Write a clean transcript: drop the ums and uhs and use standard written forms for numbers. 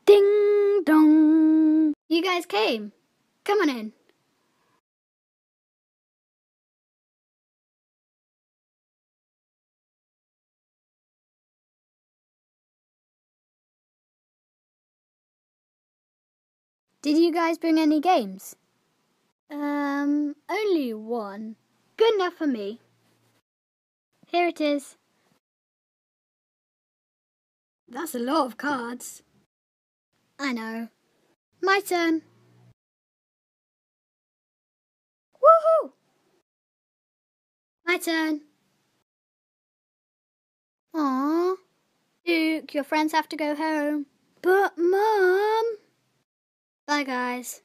Ding dong! You guys came. Come on in. Did you guys bring any games? Only one. Good enough for me. Here it is. That's a lot of cards. I know. My turn. Woohoo! My turn. Aww. Duke, your friends have to go home. But, Mum... Bye, guys.